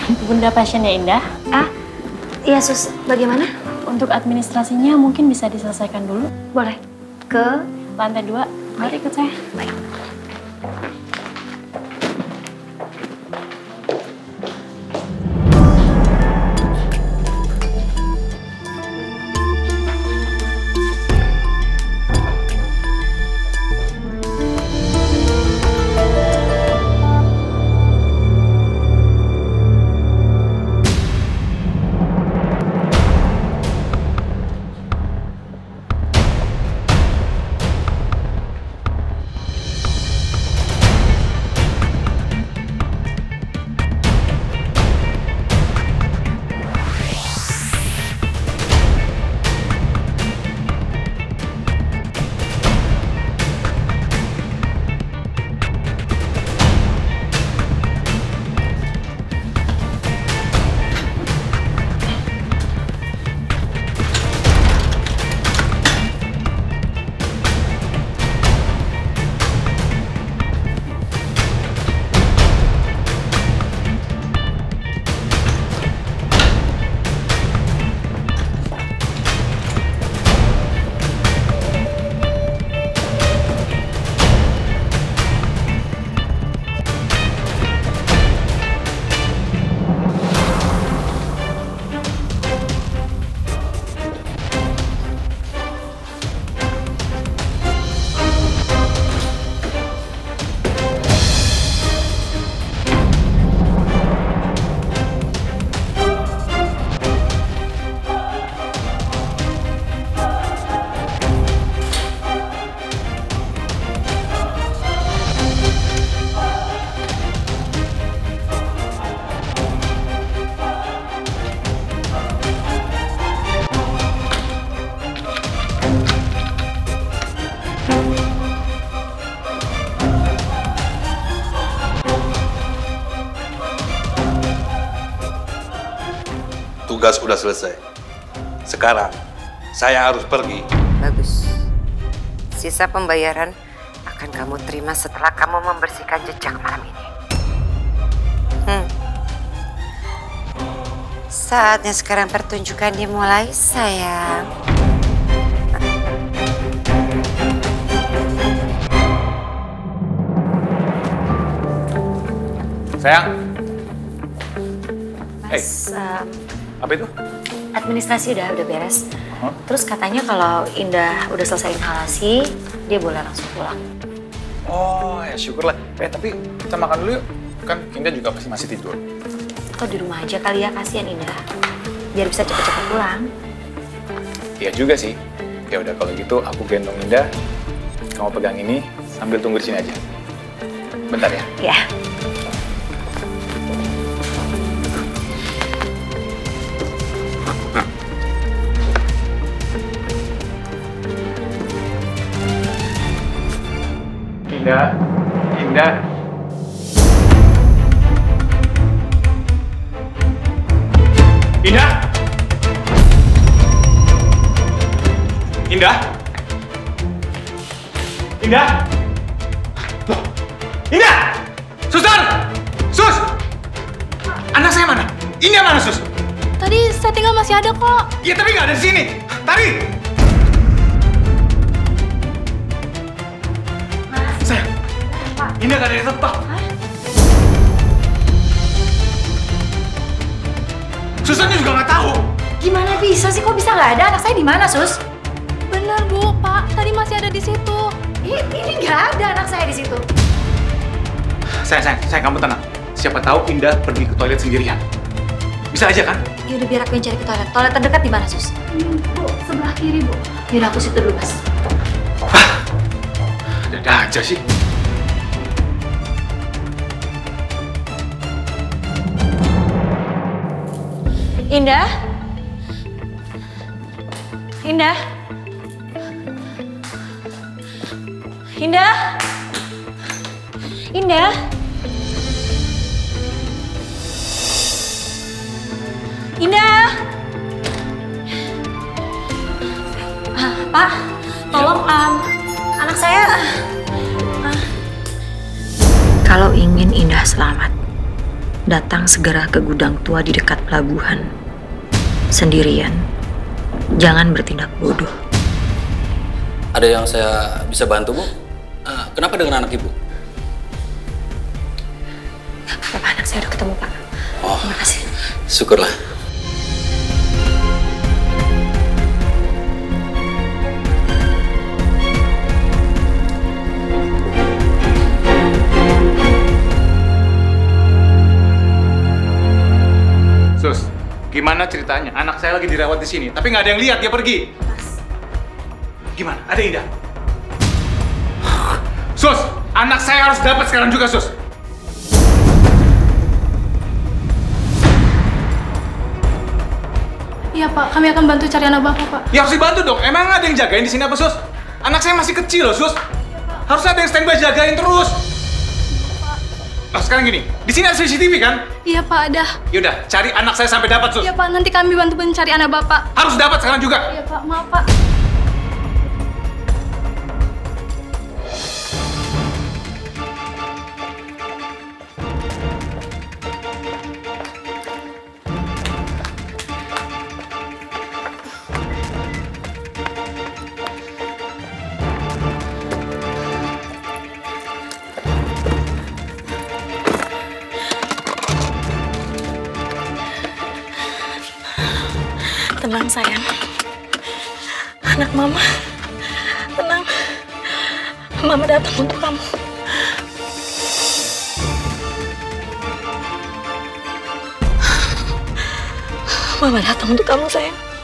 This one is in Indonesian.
Bunda pasiennya Indah. Ah, iya sus, bagaimana? Untuk administrasinya mungkin bisa diselesaikan dulu. Boleh. Ke Lantai 2, mari ikut saya. baik. Tugas udah selesai. Sekarang, saya harus pergi. Bagus. Sisa pembayaran akan kamu terima setelah kamu membersihkan jejak malam ini. Saatnya sekarang pertunjukan dimulai, sayang. Sayang. Mas, Apa itu? administrasi udah beres. Terus katanya kalau Indah udah selesai inhalasi, dia boleh langsung pulang. Oh, ya syukurlah. Tapi kita makan dulu yuk. Kan Indah juga pasti masih tidur. Atau di rumah aja kali ya, kasihan Indah. Biar bisa cepet-cepet pulang. Iya juga sih. Ya udah kalau gitu aku gendong Indah. Kamu pegang ini sambil tunggu di sini aja. Bentar ya. Ya. Indah. Indah. Indah. Indah. Indah. Loh. Indah. Suster. Sus. Anak saya mana? Indah mana, Sus? Tadi saya tinggal masih ada kok. Iya, tapi nggak ada di sini. Tari. Sayang, Indah nggak ada di tempat. Susannya juga nggak tahu. Gimana bisa sih? Kok bisa nggak ada? Anak saya di mana, Sus? Bener Bu, Pak. Tadi masih ada di situ. Ini nggak ada anak saya di situ. Sayang, kamu tenang. Siapa tahu Indah pergi ke toilet sendirian. Bisa aja kan? Ya udah, biar aku yang cari ke toilet. Toilet terdekat di mana, Sus? Bu, sebelah kiri Bu. Biar aku situ dulu, Mas. Ada aja sih. Indah? Indah? Indah? Indah? Indah? Pak, tolong anak saya. Kalau ingin Indah selamat, datang segera ke gudang tua di dekat pelabuhan. Sendirian. Jangan bertindak bodoh. Ada yang saya bisa bantu, Bu? Kenapa dengan anak Ibu? Bapak, anak saya udah ketemu, Pak. Oh, Terima kasih. syukurlah. Sus, gimana ceritanya? Anak saya lagi dirawat di sini, tapi nggak ada yang lihat dia pergi. Gimana? Ada yang tidak? Sus, anak saya harus dapat sekarang juga, Sus. Iya Pak, kami akan bantu cari anak Bapak, Pak. Ya harus dibantu dong. Emang ada yang jagain di sini apa, Sus? Anak saya masih kecil loh, Sus. Harusnya ada yang standby jagain terus. Nah, sekarang gini, di sini ada CCTV kan? Iya Pak, ada. Yaudah, cari anak saya sampai dapat, Sus. Iya Pak, nanti kami bantu mencari anak Bapak. Harus dapat sekarang juga. Iya Pak, maaf Pak. Tenang sayang. Anak mama. Tenang. Mama datang untuk kamu. Mama datang untuk kamu sayang.